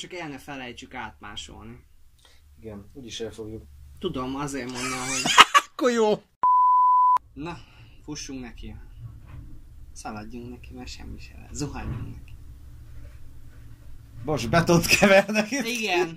csak el ne felejtsük átmásolni. Igen, úgyis el fogjuk. Tudom, azért mondom, hogy... Akkor jó! Na, fussunk neki. Szaladjunk neki, mert semmi se lesz. Zuhanjunk neki. Most betont kevernek itt. Igen.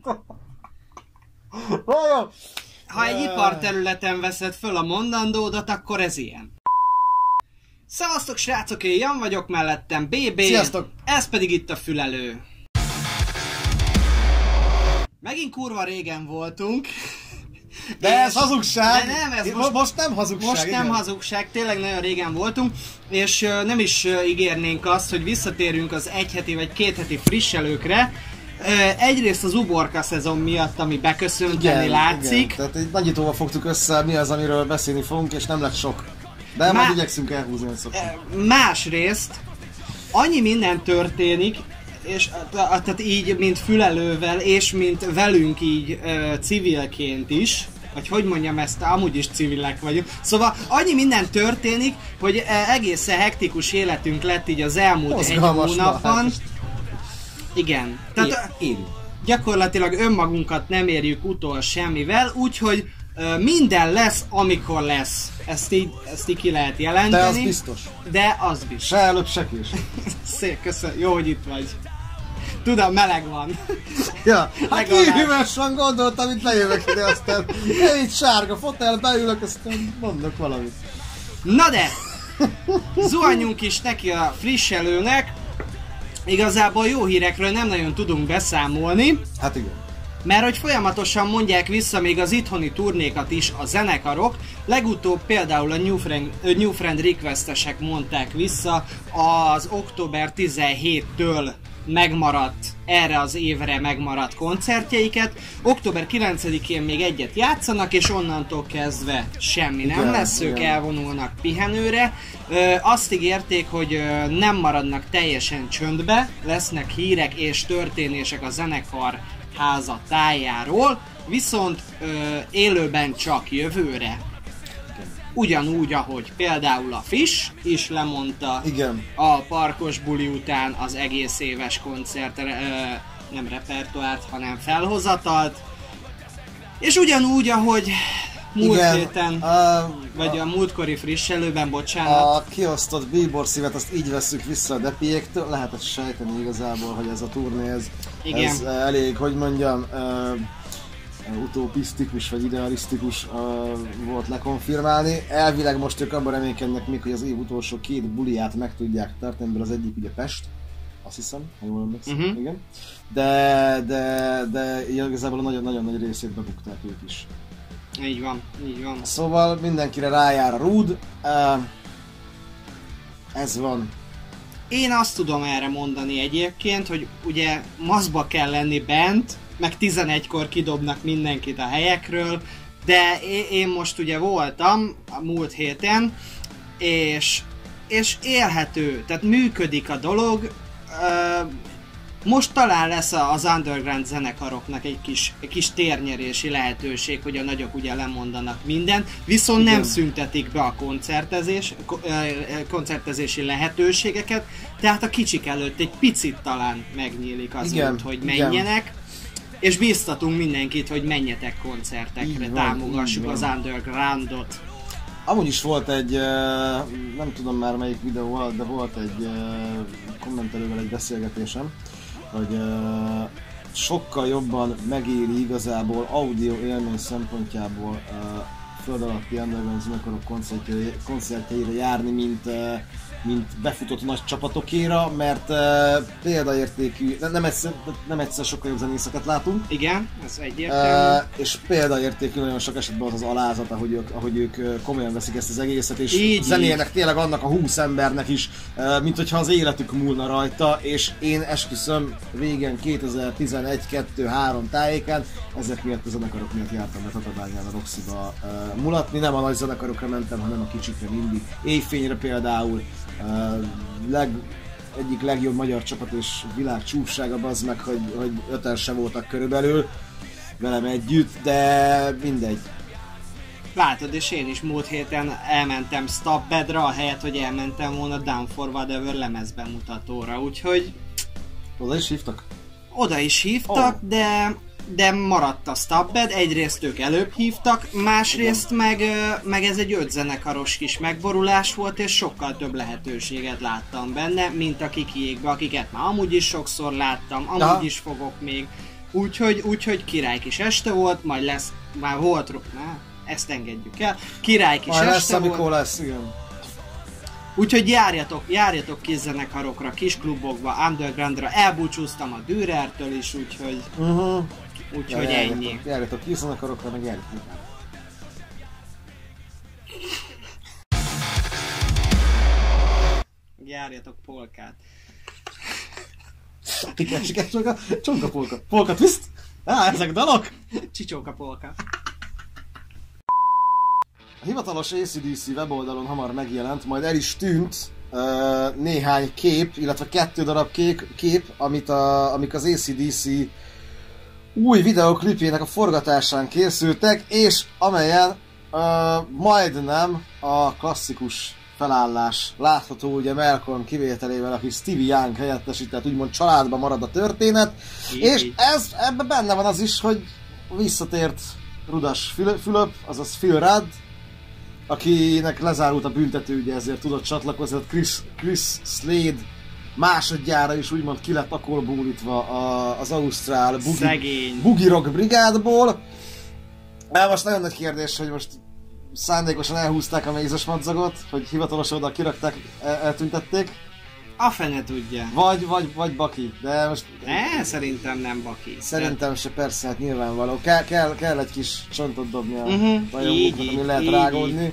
Vajon? Ha egy iparterületen veszed föl a mondandódat, akkor ez ilyen. Szevasztok srácok, én Jan vagyok, mellettem BB. Sziasztok! Ez pedig itt a Fülelő. Megint kurva régen voltunk. De ez hazugság! De nem, ez most nem hazugság. Most nem igen. hazugság, tényleg nagyon régen voltunk, és nem is ígérnénk azt, hogy visszatérünk az egyheti vagy kétheti frisselőkre. Egyrészt az uborka szezon miatt, ami beköszönteni látszik. Igen. Tehát egy nagyítóval fogtuk össze, mi az, amiről beszélni fogunk, és nem lett sok. De majd igyekszünk elhúzni, hogy szoktunk. Másrészt, annyi minden történik, és tehát így, mint Fülelővel, és mint velünk így civilként is, vagy hogy mondjam ezt, amúgy is civilek vagyunk. Szóval annyi minden történik, hogy egészen hektikus életünk lett így az elmúlt egy hónapban. Igen. Tehát gyakorlatilag önmagunkat nem érjük utol semmivel, úgyhogy minden lesz, amikor lesz. Ezt így ki lehet jelenteni. De az biztos. De az biztos. Se előbb, se kés. Szép, köszönöm. Jó, hogy itt vagy. Tudom, meleg van. Ja, hát hűvösen gondoltam, itt lejövök ide, aztán én itt sárga fotel, beülök, aztán mondok valamit. Na de! Zuhanjunk is neki a frisselőnek. Igazából jó hírekről nem nagyon tudunk beszámolni. Hát igen. Mert hogy folyamatosan mondják vissza még az itthoni turnékat is a zenekarok. Legutóbb például a New Friend Request-esek mondták vissza az október 17-től megmaradt, erre az évre megmaradt koncertjeiket. Október 9-én még egyet játszanak, és onnantól kezdve semmi nem lesz, ők elvonulnak pihenőre. Azt ígérték, hogy nem maradnak teljesen csöndbe, lesznek hírek és történések a zenekar háza tájáról, viszont élőben csak jövőre. Ugyanúgy, ahogy például a Fish is lemondta a parkos buli után az egész éves koncert, nem repertoárt, hanem felhozatalt. És ugyanúgy, ahogy múlt héten, vagy a múltkori frisselőben, bocsánat. A kiosztott bíbor szívet, azt így vesszük vissza a Depiéktől, lehetett sejteni igazából, hogy ez a turné, ez elég, hogy mondjam, utopisztikus vagy idealisztikus volt lekonfirmálni. Elvileg most ők abban reménykednek még, hogy az év utolsó 2 buliát meg tudják tartani, ebből az egyik ugye Pest, azt hiszem, ha jól emlékszem, igen. De igazából a nagyon-nagyon nagy részét bebukták ők is. Így van, így van. Szóval mindenkire rájár a rúd. Ez van. Én azt tudom erre mondani egyébként, hogy ugye maszkba kell lenni bent, meg 11-kor kidobnak mindenkit a helyekről, de én most ugye voltam a múlt héten, és élhető, tehát működik a dolog. Most talán lesz az underground zenekaroknak egy kis térnyerési lehetőség, hogy a nagyok ugye lemondanak mindent, viszont nem szüntetik be a koncertezési lehetőségeket, tehát a kicsik előtt egy picit talán megnyílik az út, hogy menjenek. És bíztatunk mindenkit, hogy menjetek koncertekre, támogassuk az undergroundot. Amúgy is volt egy, nem tudom már melyik videó volt, de volt egy kommentelővel egy beszélgetésem, hogy sokkal jobban megéri igazából audio élmény szempontjából föld alatti underground zenekarok koncertjeire járni, mint befutott nagy csapatokéra, mert példaértékű, nem egyszer sokkal jobb zenészeket látunk. Igen, ez egyértelmű. És példaértékű nagyon sok esetben az alázat, ahogy ők komolyan veszik ezt az egészet, és így, zenélnek tényleg annak a 20 embernek is, mint hogyha az életük múlna rajta, és én esküszöm, régen 2011-2-3 tájékán ezek miatt a zenekarok miatt jártam be Tatabányán a Roxyba mulatni, nem a nagy zenekarokra mentem, hanem a kicsikre mindig. Éjfényre például, egyik legjobb magyar csapat és világ csúfsága, bazd meg, hogy 5-en se voltak körülbelül velem együtt, de mindegy. Látod, és én is múlt héten elmentem Stop Bedre, ahelyett, hogy elmentem volna Down for Whatever lemezbemutatóra, úgyhogy... Oda is hívtak? Oda is hívtak, de maradt a Stabbed, egyrészt ők előbb hívtak, másrészt meg ez egy 5 zenekaros kis megborulás volt, és sokkal több lehetőséget láttam benne, mint a Kikiékbe, akiket már amúgy is sokszor láttam, amúgy is fogok még. Úgyhogy király kis este volt, majd lesz, már volt, ezt engedjük el, király kis este lesz, volt. amikor lesz, igen. Úgyhogy járjatok kis zenekarokra, kis klubokba, undergroundra, elbúcsúztam a Dürertől is, úgyhogy... Úgyhogy ennyi. Járjatok kis zenekarokra, meg járjatok. Járjatok polkát. Sikerült csak a csonka polka. Polka twist? Ezek dalok? Csicsóka polka. A hivatalos AC/DC weboldalon hamar megjelent, majd el is tűnt néhány kép, illetve 2 darab kép, amik az AC/DC új videoklipjének a forgatásán készültek, és amelyen majdnem a klasszikus felállás látható, ugye Malcolm kivételével, aki Stevie Young helyettesített, úgymond családban marad a történet, és ebben benne van az is, hogy visszatért Rudas Fülöp, azaz Phil Rudd, akinek lezárult a büntető, ugye ezért tudott csatlakozni, Chris Slade másodjára is úgymond ki lett akolbólítva az ausztrál Boogie Rock brigádból. Most nagyon nagy kérdés, hogy most szándékosan elhúzták a mézes madzagot, hogy hivatalosan oda kirakták, eltüntették. A fene tudja. Vagy Baki, de most... Szerintem nem Baki. Szerintem se, persze, hát nyilvánvaló. Kell egy kis csontot dobni a rajongókat, ami lehet rágódni.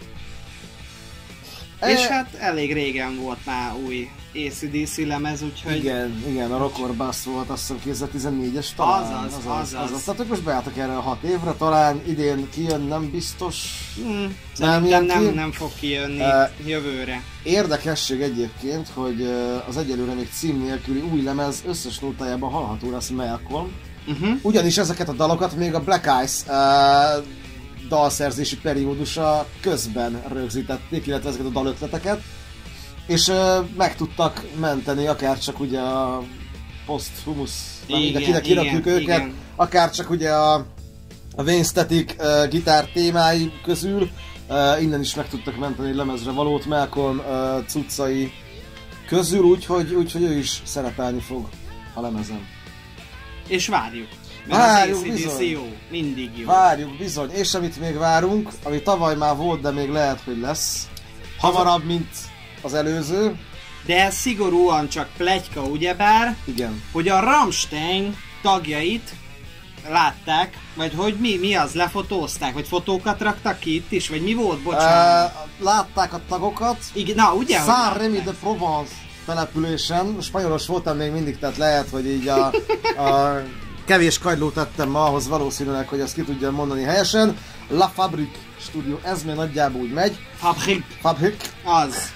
És hát elég régen volt már új AC/DC lemez, úgyhogy... Igen, a Rock or Bust volt, azt hiszem 2014-es talán. Azaz. Tehát ők most beálltak erre a 6 évre, talán idén kijön, nem biztos. Nem fog kijönni jövőre. Érdekesség egyébként, hogy az egyelőre még cím nélküli új lemez összes nótájában hallható lesz Malcolm. Ugyanis ezeket a dalokat még a Black Eyes dalszerzési periódusa közben rögzítették, illetve ezeket a dalötleteket. És meg tudtak menteni akárcsak ugye a Posthumus, kinek kirakjuk őket, akárcsak ugye a Wayne Static gitár témái közül, innen is meg tudtak menteni lemezre valót Malcolm cuccai közül, úgyhogy ő is szerepelni fog a lemezen. És várjuk. Várjuk bizony. Jó, mindig jó. Várjuk bizony, és amit még várunk, ami tavaly már volt, de még lehet, hogy lesz, hamarabb, mint az előző. De ez szigorúan csak pletyka, ugyebár, igen, hogy a Rammstein tagjait látták, vagy hogy mi az, lefotózták, vagy fotókat raktak ki itt is, vagy mi volt, bocsánat? Látták a tagokat. Igen, na ugye? Saint-Rémy de Provence településen, spanyolos voltam még mindig, tehát lehet, hogy így a kevés kagylót tettem ma ahhoz valószínűleg, hogy ezt ki tudjam mondani helyesen. La Fabrique stúdió, ez még nagyjából úgy megy. Fabrique. Az.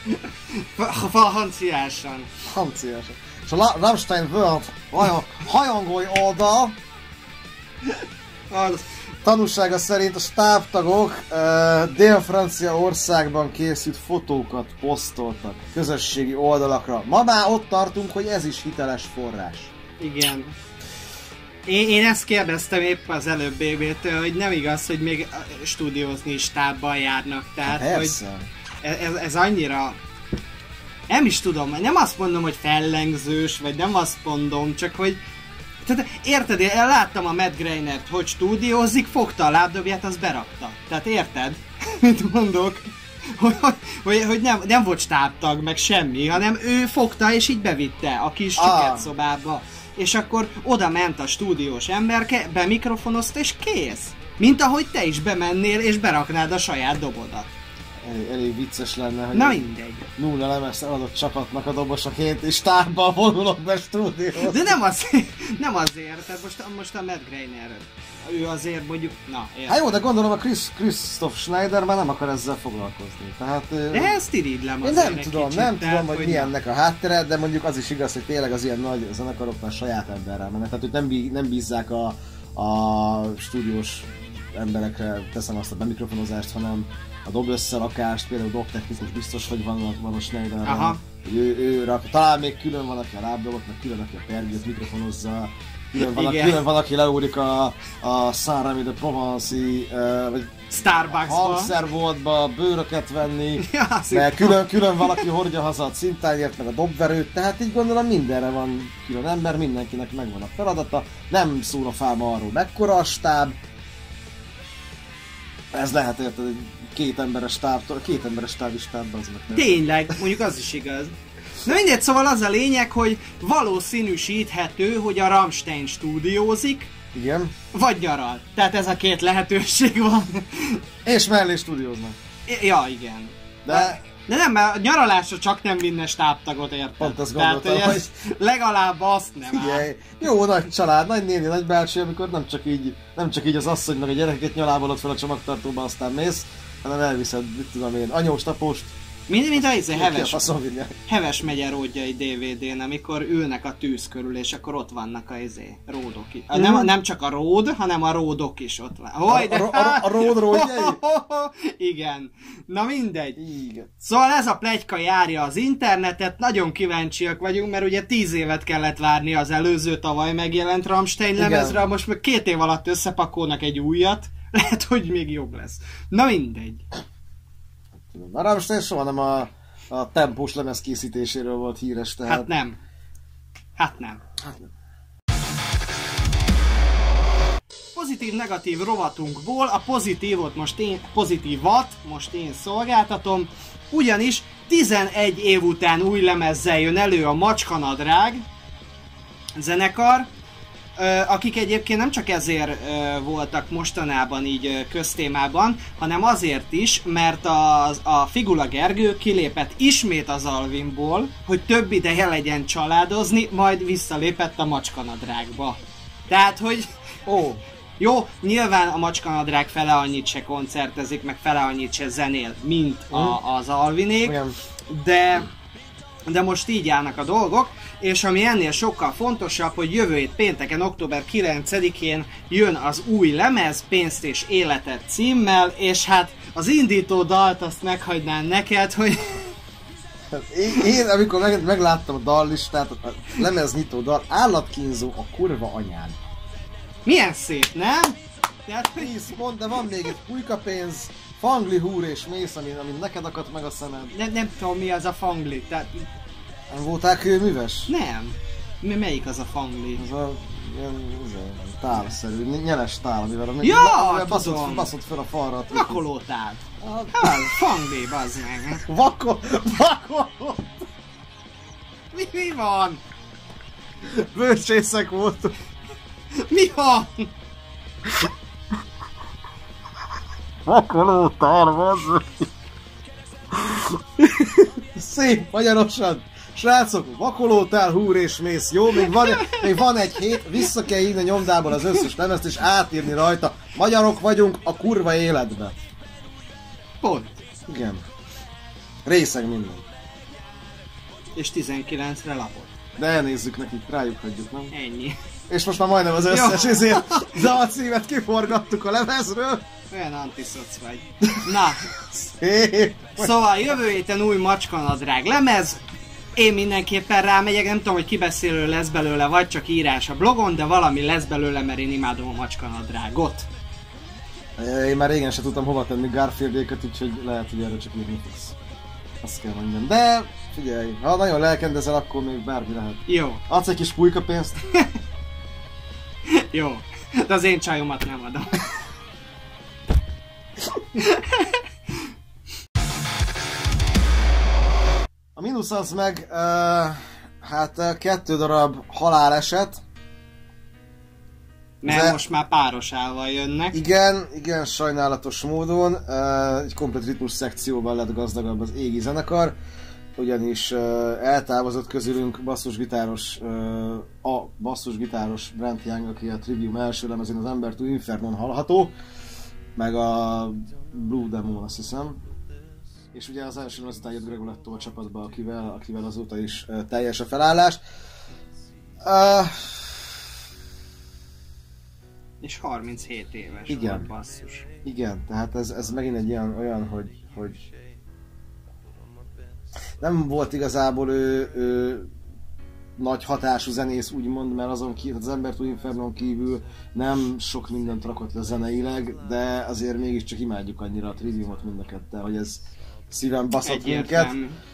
Hanciásan. És a Rammstein World hajongói oldal tanúsága szerint a stábtagok Dél-Franciaországban készült fotókat posztoltak közösségi oldalakra. Ma már ott tartunk, hogy ez is hiteles forrás. Igen. Én ezt kérdeztem épp az előbb BB-től, hogy nem igaz, hogy még stúdiózni is stábban járnak. Tehát, hogy ez annyira... Nem is tudom, nem azt mondom, hogy fellengzős, vagy nem azt mondom, csak hogy... Tehát érted, én láttam a Matt Greinert, hogy stúdiózik, fogta a lábdobját, azt berakta. Tehát érted? Mit mondok? Hogy nem volt stábtag, meg semmi, hanem ő fogta és így bevitte a kis szobába. És akkor oda ment a stúdiós emberke, bemikrofonozta és kész. Mint ahogy te is bemennél és beraknád a saját dobodat. Elég vicces lenne, hogy na mindegy. Nulla lemezt eladott csapatnak a dobosaként és tárban vonulok be stúdióhoz. De nem azért, tehát most a Matt Greiner, ő azért mondjuk, na érted. Hát jó, de gondolom a Christoph Schneider már nem akar ezzel foglalkozni. Tehát, de ezt irigylem azért nem tudom, hogy mi ennek a háttere, de mondjuk az is igaz, hogy tényleg az ilyen nagy zenekaroknál saját emberrel mennek. Tehát őt nem bízzák a stúdiós emberekre teszem azt a bemikrofonozást, hanem a dob összerakást, például dobtechnikus biztos, hogy van a Schneiderben. Talán még külön van, aki a lábdobot, meg külön, aki a pergőt mikrofonozza. Külön van, aki leúrik a Saint-Rémy de Provence-i vagy Starbucksba, hangszerboltba bőröket venni, ja, meg külön valaki hordja haza a cintányért, meg a dobverőt, tehát így gondolom mindenre van külön ember, mindenkinek megvan a feladata, nem szól a fáma arról, mekkora a stáb. Ez lehet érted, egy kétemberes stáb is stábban az meg. Tényleg, mondjuk az is igaz. Na mindegy, szóval az a lényeg, hogy valószínűsíthető, hogy a Rammstein stúdiózik, igen. Vagy nyaral. Tehát ez a két lehetőség van. És mellé stúdióznak. Ja, igen. De nem, mert a nyaralásra csak nem vinne stábtagot, érted? Pont azt gondoltam, hogy legalább azt nem áll. Jó nagy család, nagy néni, nagy bácsi, amikor nem csak így az asszony meg a gyereket nyalábolod fel a csomagtartóba, aztán mész, hanem elviszed, mit tudom én, anyós, tapóst. Mint a Heves megye ródjai DVD-n, amikor ülnek a tűz körül, és akkor ott vannak a ródok. Nem csak a ród, hanem a ródok is ott van. A ród ródjai? Igen. Na mindegy. Igen. Szóval ez a pletyka járja az internetet, nagyon kíváncsiak vagyunk, mert ugye 10 évet kellett várni az előző tavaly megjelent Rammstein lemezre, most meg 2 év alatt összepakolnak egy újat, lehet, hogy még jobb lesz. Na mindegy. A Rammstein soha nem a tempós lemez készítéséről volt híres, tehát... Hát nem. Pozitív-negatív rovatunkból a pozitívat most én szolgáltatom, ugyanis 11 év után új lemezzel jön elő a Macskanadrág zenekar, akik egyébként nem csak ezért voltak mostanában így köztémában, hanem azért is, mert a Figula Gergő kilépett ismét az Alvinból, hogy több ideje legyen családozni, majd visszalépett a Macskanadrágba. Tehát, hogy... Jó, nyilván a Macskanadrág fele annyit se koncertezik, meg fele annyit se zenél, mint az Alvinék, de most így állnak a dolgok, és ami ennél sokkal fontosabb, hogy jövő hét pénteken, október 9-én jön az új lemez, Pénzt és életet címmel, és hát az indító dalt azt meghagynám neked, hogy... Én amikor megláttam a dallistát, a lemeznyitó dal, állatkínzó a kurva anyán. Milyen szép, nem? Tehát... 10 pont, de van még egy pulykapénz, fangli, húr és mész, ami neked akadt meg a szemed. Nem tudom mi az a fangli, tehát... Nem voltál kőműves? Nem. Melyik az a fangli? Az a ilyen tálszerű, nyeles tál, amivel baszott fel a falra. Vakolótál. Hát, fangli, bazd meg. Vakoló! Mi van? Bőrcsészek voltunk. Mi van? Vakolótál, bazd. Szép, magyarosan. Srácok, vakolótál, húr és mész, jó? Még van egy hét, vissza kell írni a nyomdából az összes lemezt és átírni rajta. Magyarok vagyunk a kurva életbe. Pont. Igen. Részeg minden. És 19-re lapot. De elnézzük nekik, rájuk hagyjuk, nem? Ennyi. És most már majdnem az összes ezért dalcímet kiforgattuk a lemezről. Olyan antiszoc vagy. Na. Szép. Szóval jövő héten új Macskanadrág lemez. Én mindenképpen rámegyek, nem tudom, hogy kibeszélő lesz belőle, vagy csak írás a blogon, de valami lesz belőle, mert én imádom a Macskanadrágot. Én már régen sem tudtam hova tenni Garfieldéket, úgyhogy lehet, hogy erre csak írni fogsz. Azt kell mondjam. De figyelj, ha nagyon lelkendezel, akkor még bármi lehet. Jó. Adsz egy kis pulykapénzt? Jó. De az én csajomat nem adom. A mínusz az meg, hát 2 darab haláleset. Mert most már párosával jönnek. Igen, sajnálatos módon. Egy komplet ritmus szekcióban lett gazdagabb az égi zenekar. Ugyanis eltávozott közülünk a basszusgitáros Brent Young, aki a Trivium első lemezén az Ember to Infernon hallható. Meg a Blue Demon, azt hiszem. És ugye az első lemez után jött Gregoletto a csapatba, akivel azóta is teljes a felállás. És 37 éves Igen. volt, basszus. Igen, tehát ez megint egy olyan, hogy nem volt igazából ő nagy hatású zenész, úgymond, mert azon kívül, az Ember to Infernon kívül nem sok mindent rakott le zeneileg, de azért mégiscsak imádjuk annyira a Triviumot mind a ketten, hogy ez szíven baszott minket.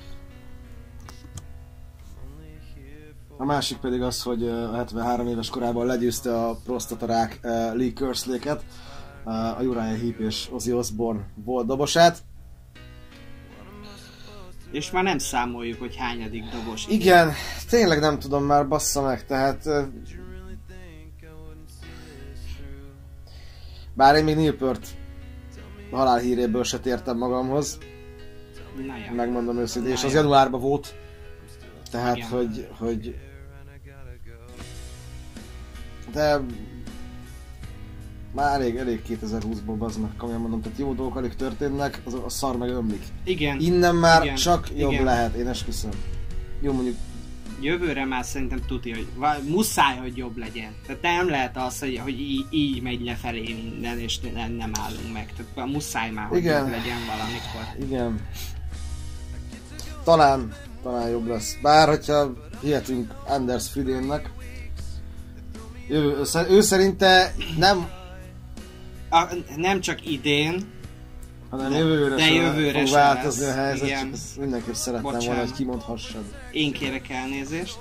A másik pedig az, hogy a 73 éves korában legyőzte a prostatarák Lee Kerslake-et, a Uriah Heep és Ozzy Osbourne volt dobosát. És már nem számoljuk, hogy hányadik dobos. Igen, tényleg nem tudom már, bassza meg, tehát... Bár én még Neil Peart halálhíréből se tértem magamhoz. Megmondom őszintén, és az januárban volt. Tehát, hogy... De... Már elég 2020-ból, bazd meg, komolyan mondom, tehát jó dolgok alig történnek, a szar meg ömlik. Igen. Innen már igen. csak jobb lehet, én esküszöm. Jó, mondjuk... Jövőre már szerintem tuti, hogy muszáj, hogy jobb legyen. Tehát nem lehet az, hogy így megy lefelé minden, és nem állunk meg. Tehát muszáj már, hogy jobb legyen valamikor. Igen. Talán jobb lesz. Bár, hogyha hihetünk Anders Fridénnek, ő szerinte nem csak idén, hanem jövőre fog változni a helyzet, igen. Csak ezt mindenképp szerettem volna, hogy kimondhassad. Én kérek elnézést.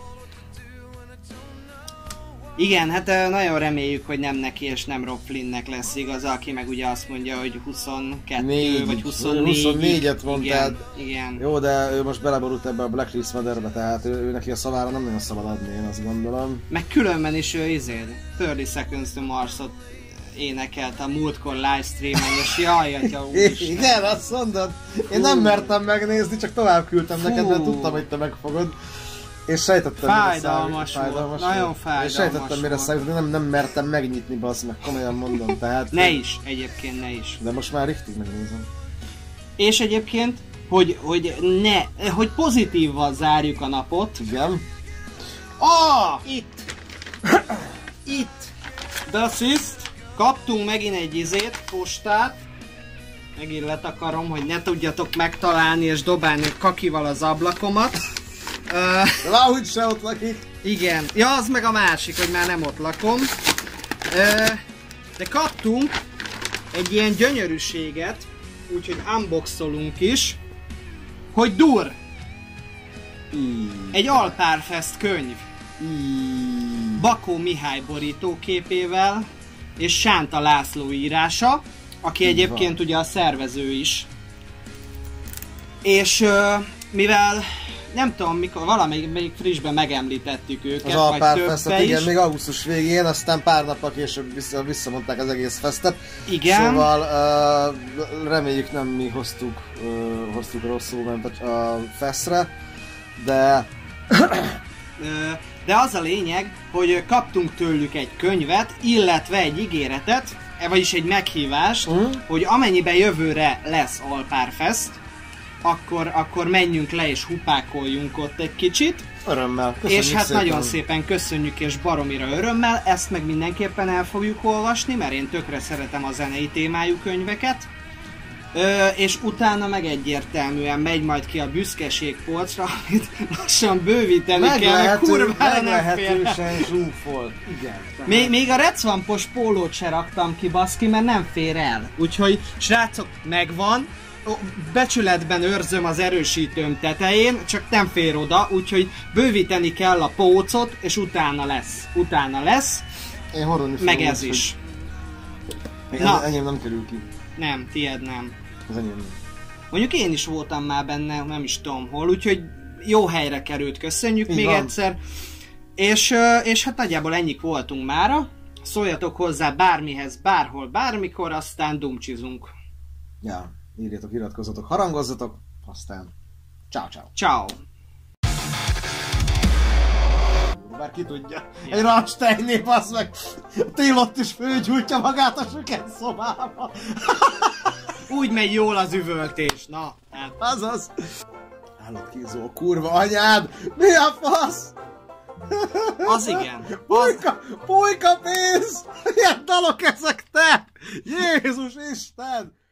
Igen, hát nagyon reméljük, hogy nem neki és nem Rob Flynnnek lesz igaz, aki meg ugye azt mondja, hogy 22 vagy 24-et mondtad. Igen. Jó, de ő most beleborult ebbe a Blacklist mederbe, tehát ő neki a szavára nem nagyon szabad adni, én azt gondolom. Meg különben is ő 30 Seconds to Mars-ot énekelt a múltkor livestreamen, és jaj, atya úristen. Igen, azt mondod. Én nem mertem megnézni, csak tovább küldtem neked, mert tudtam, hogy te megfogod. És sejtettem, fájdalmas volt. Nagyon fájdalmas. És sejtettem, mire számít, nem mertem megnyitni, bassz meg, komolyan mondom, tehát... Ne is, egyébként ne is. De most már richtig megnézem. És egyébként, hogy pozitívval zárjuk a napot. Igen. Itt! The Assist. Kaptunk megint egy postát. Megint letakarom, hogy ne tudjatok megtalálni és dobálni kakival az ablakomat. Valahogy se ott lakik. Igen. Ja, az meg a másik, hogy már nem ott lakom. De kaptunk egy ilyen gyönyörűséget, úgyhogy unboxolunk is, hogy dur! Egy Alpárfest könyv. Bakó Mihály borítóképével és Sánta László írása, aki egyébként ugye a szervező is. És mivel nem tudom mikor, valamelyik frissben megemlítettük őket, az vagy többbe is. Igen, még augusztus végén, aztán pár nappal később visszamondták az egész festet. Igen. Szóval reméljük nem mi hoztuk rosszul ment a festre, de... De az a lényeg, hogy kaptunk tőlük egy könyvet, illetve egy ígéretet, vagyis egy meghívást, hogy amennyiben jövőre lesz Alpárfest, akkor menjünk le és hupákoljunk ott egy kicsit. Örömmel. És hát szépen. Nagyon szépen köszönjük és baromira örömmel, ezt meg mindenképpen el fogjuk olvasni, mert én tökre szeretem a zenei témájú könyveket. És utána meg egyértelműen megy majd ki a büszkeségpolcra, amit lassan bővíteni kell, kurvára nem fér. Zsúfolt. Igen. Még a recvampos pólót se raktam ki, baszki, mert nem fér el. Úgyhogy srácok, megvan. Becsületben őrzöm az erősítőm tetején, csak nem fér oda, úgyhogy bővíteni kell a pócot, és utána lesz. Én horolni meg ez is. Enyém nem kerül ki. Nem, tied nem. Az enyém nem. Mondjuk én is voltam már benne, nem is tudom hol, úgyhogy jó helyre került, köszönjük még egyszer. És hát nagyjából ennyik voltunk mára. Szóljatok hozzá bármihez, bárhol, bármikor, aztán dumcsizunk. Ja. Írjatok, iratkozzatok, harangozzatok, aztán ciao. Ciao. Bár ki tudja, egy Rammsteinné, bassz meg, Télott is főgyújtja magát a süket szobába. Úgy megy jól az üvöltés, na. Azaz. Állatkínzó, kurva anyád, mi a fasz? Az igen. Pulyka pénz! Ilyen dalok ezek te! Jézus Isten!